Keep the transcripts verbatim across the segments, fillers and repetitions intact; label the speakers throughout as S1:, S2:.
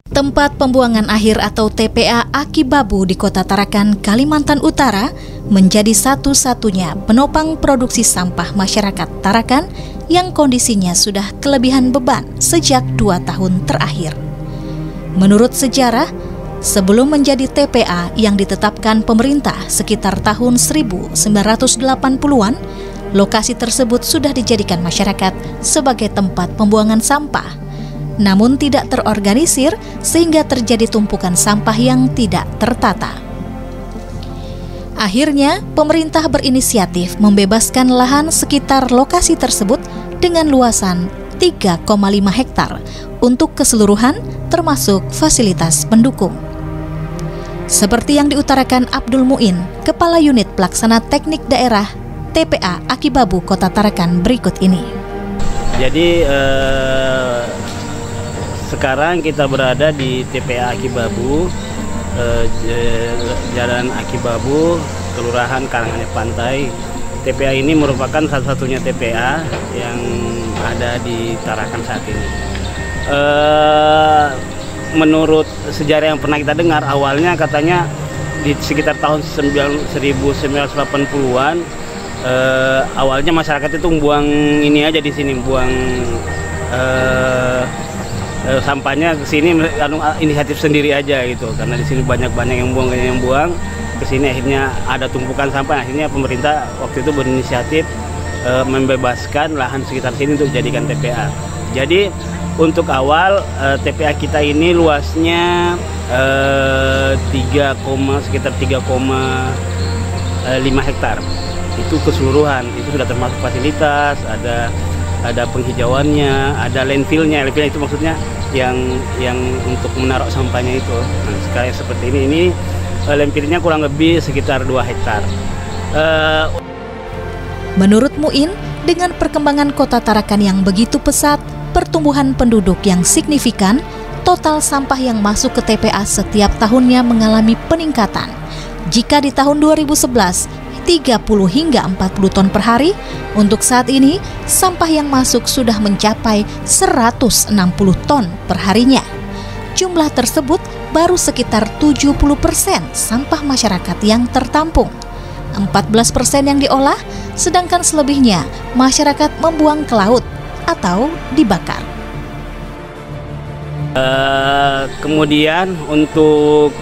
S1: Tempat pembuangan akhir atau T P A Akibabu di Kota Tarakan, Kalimantan Utara menjadi satu-satunya penopang produksi sampah masyarakat Tarakan yang kondisinya sudah kelebihan beban sejak dua tahun terakhir. Menurut sejarah, sebelum menjadi T P A yang ditetapkan pemerintah sekitar tahun seribu sembilan ratus delapan puluhan, lokasi tersebut sudah dijadikan masyarakat sebagai tempat pembuangan sampah. Namun tidak terorganisir sehingga terjadi tumpukan sampah yang tidak tertata. Akhirnya, pemerintah berinisiatif membebaskan lahan sekitar lokasi tersebut dengan luasan tiga koma lima hektar untuk keseluruhan termasuk fasilitas pendukung. Seperti yang diutarakan Abdul Muin, Kepala Unit Pelaksana Teknik Daerah T P A Akibabu Kota Tarakan berikut ini.
S2: Jadi eh... sekarang kita berada di T P A Akibabu, eh, Jalan Akibabu, Kelurahan Karanganyar Pantai. T P A ini merupakan satu-satunya T P A yang ada di Tarakan saat ini. Eh, menurut sejarah yang pernah kita dengar, awalnya katanya di sekitar tahun seribu sembilan ratus delapan puluhan, eh, awalnya masyarakat itu buang ini aja di sini, buang eh, Uh, sampahnya ke sini inisiatif sendiri aja gitu, karena di sini banyak-banyak yang buang yang buang ke sini, akhirnya ada tumpukan sampah. Akhirnya pemerintah waktu itu berinisiatif uh, membebaskan lahan sekitar sini untuk dijadikan T P A. Jadi untuk awal uh, T P A kita ini luasnya uh, tiga, sekitar tiga koma lima hektar. Itu keseluruhan, itu sudah termasuk fasilitas, ada ada penghijauannya, ada landfillnya. Landfill itu maksudnya yang yang untuk menaruh sampahnya itu. Nah, sekarang seperti ini, ini landfillnya kurang lebih sekitar dua hektar. Uh,
S1: Menurut Muin, dengan perkembangan Kota Tarakan yang begitu pesat, pertumbuhan penduduk yang signifikan, total sampah yang masuk ke T P A setiap tahunnya mengalami peningkatan. Jika di tahun dua ribu sebelas tiga puluh hingga empat puluh ton per hari, untuk saat ini sampah yang masuk sudah mencapai seratus enam puluh ton per harinya. Jumlah tersebut baru sekitar tujuh puluh persen sampah masyarakat yang tertampung. empat belas persen yang diolah, sedangkan selebihnya masyarakat membuang ke laut atau dibakar.
S2: Uh, kemudian untuk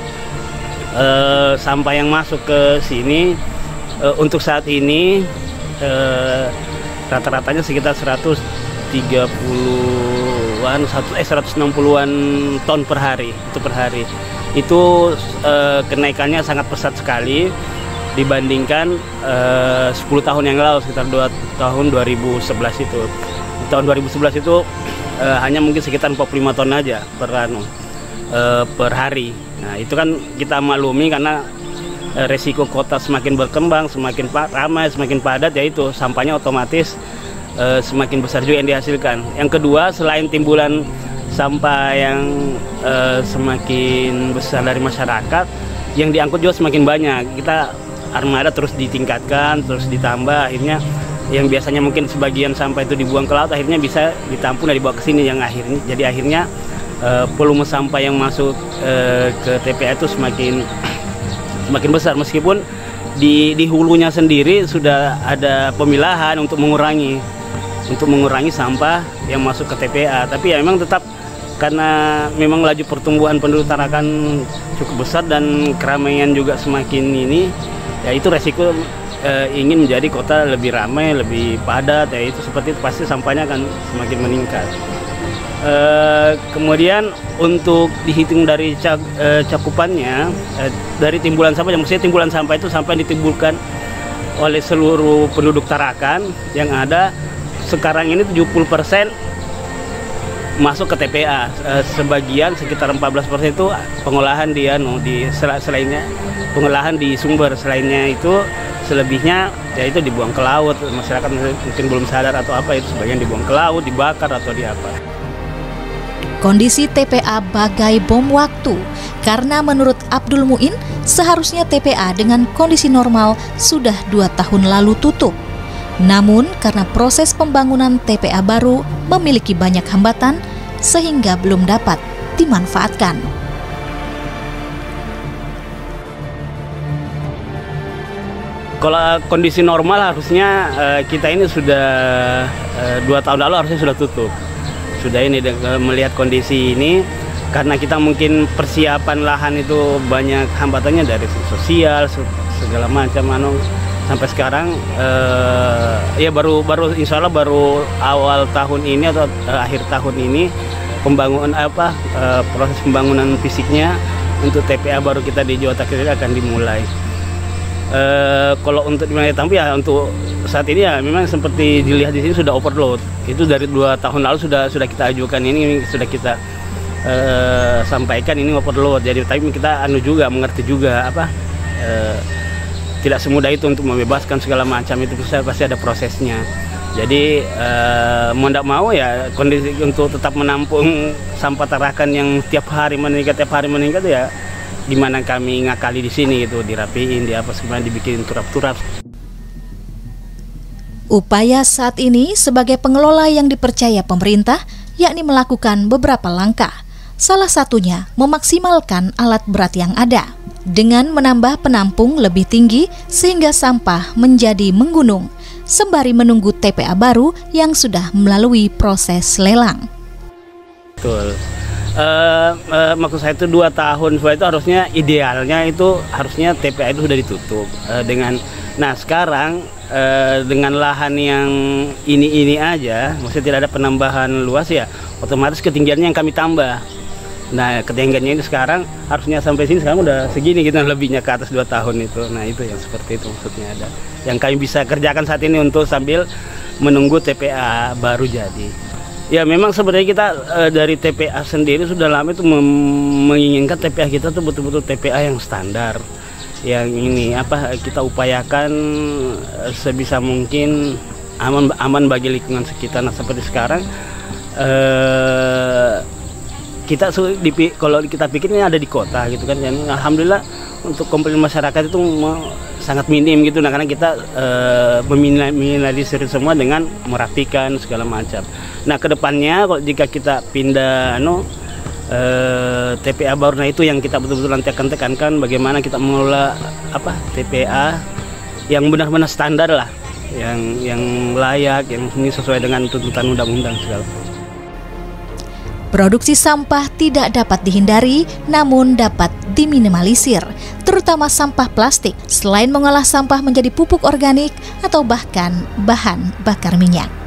S2: uh, sampah yang masuk ke sini, Uh, untuk saat ini uh, rata-ratanya sekitar seratus tiga puluhan, eh seratus enam puluhan ton per hari, itu per hari. Itu uh, kenaikannya sangat pesat sekali dibandingkan uh, sepuluh tahun yang lalu, sekitar dua tahun dua ribu sebelas itu. Di tahun dua ribu sebelas itu uh, hanya mungkin sekitar empat puluh lima ton aja per anu, uh, per hari. Nah, itu kan kita maklumi karena resiko kota semakin berkembang, semakin ramai, semakin padat, yaitu sampahnya otomatis e, semakin besar juga yang dihasilkan. Yang kedua, selain timbulan sampah yang e, semakin besar dari masyarakat, yang diangkut juga semakin banyak. Kita armada terus ditingkatkan, terus ditambah, akhirnya yang biasanya mungkin sebagian sampah itu dibuang ke laut, akhirnya bisa ditampung dan dibawa ke sini, yang akhirnya jadi akhirnya e, volume sampah yang masuk e, ke T P A itu semakin semakin besar, meskipun di, di hulunya sendiri sudah ada pemilahan untuk mengurangi untuk mengurangi sampah yang masuk ke T P A, tapi ya memang tetap karena memang laju pertumbuhan penduduk Tarakan cukup besar dan keramaian juga semakin ini, ya itu resiko eh, ingin menjadi kota lebih ramai, lebih padat, ya itu seperti itu pasti sampahnya akan semakin meningkat. Uh, kemudian untuk dihitung dari cak, uh, cakupannya uh, dari timbulan sampah, yang maksudnya timbulan sampah itu sampah yang ditimbulkan oleh seluruh penduduk Tarakan yang ada sekarang ini tujuh puluh persen masuk ke T P A. Uh, sebagian sekitar empat belas persen itu pengolahan di anu di sel selainnya pengolahan di sumber, selainnya itu selebihnya yaitu dibuang ke laut. Masyarakat mungkin belum sadar atau apa, itu sebagian dibuang ke laut, dibakar atau di apa.
S1: Kondisi T P A bagai bom waktu, karena menurut Abdul Muin, seharusnya T P A dengan kondisi normal sudah dua tahun lalu tutup. Namun karena proses pembangunan T P A baru memiliki banyak hambatan, sehingga belum dapat dimanfaatkan.
S2: Kalau kondisi normal harusnya uh, kita ini sudah uh, dua tahun lalu harusnya sudah tutup. Sudah ini uh, melihat kondisi ini, karena kita mungkin persiapan lahan itu banyak hambatannya dari sosial segala macam anu. Sampai sekarang uh, ya baru baru insya Allah baru awal tahun ini atau uh, akhir tahun ini pembangunan apa uh, proses pembangunan fisiknya untuk T P A baru kita di Jawa Tengah akan dimulai. Uh, kalau untuk dimulai tapi ya untuk saat ini ya memang seperti dilihat di sini sudah overload. Itu dari dua tahun lalu sudah sudah kita ajukan ini, sudah kita uh, sampaikan ini overload. Jadi tapi kita anu juga mengerti juga apa uh, tidak semudah itu untuk membebaskan segala macam, itu pasti ada prosesnya. Jadi uh, mau tidak mau ya kondisi untuk tetap menampung sampah Tarakan yang tiap hari meningkat tiap hari meningkat ya gimana kami ngakali di sini gitu, dirapiin, di apa semuanya dibikin turap-turap.
S1: Upaya saat ini sebagai pengelola yang dipercaya pemerintah yakni melakukan beberapa langkah. Salah satunya memaksimalkan alat berat yang ada dengan menambah penampung lebih tinggi sehingga sampah menjadi menggunung, sembari menunggu T P A baru yang sudah melalui proses lelang.
S2: Betul. Uh, uh, maksud saya itu dua tahun setelah itu harusnya idealnya itu harusnya T P A itu sudah ditutup uh, dengan. Nah sekarang uh, dengan lahan yang ini-ini aja, maksudnya tidak ada penambahan luas ya, otomatis ketinggiannya yang kami tambah. Nah ketinggiannya ini sekarang harusnya sampai sini sekarang udah segini gitu, lebihnya ke atas dua tahun itu. Nah itu yang seperti itu maksudnya ada. Yang kami bisa kerjakan saat ini untuk sambil menunggu T P A baru jadi. Ya memang sebenarnya kita e, dari T P A sendiri sudah lama itu menginginkan T P A kita tuh betul-betul T P A yang standar. Yang ini apa kita upayakan e, sebisa mungkin aman aman bagi lingkungan sekitar. Nah seperti sekarang e, kita kalau kita pikir ini ada di kota gitu kan, dan alhamdulillah untuk komplain masyarakat itu sangat minim gitu. Nah karena kita e, meminimalisir semua dengan merapikan segala macam. Nah kedepannya kalau jika kita pindah no, e, T P A baru, nah itu yang kita betul-betul nanti akan tekankan bagaimana kita mengelola apa T P A yang benar-benar standar lah, yang yang layak, yang ini sesuai dengan tuntutan undang-undang segala.
S1: Produksi sampah tidak dapat dihindari, namun dapat diminimalisir, terutama sampah plastik, selain mengolah sampah menjadi pupuk organik atau bahkan bahan bakar minyak.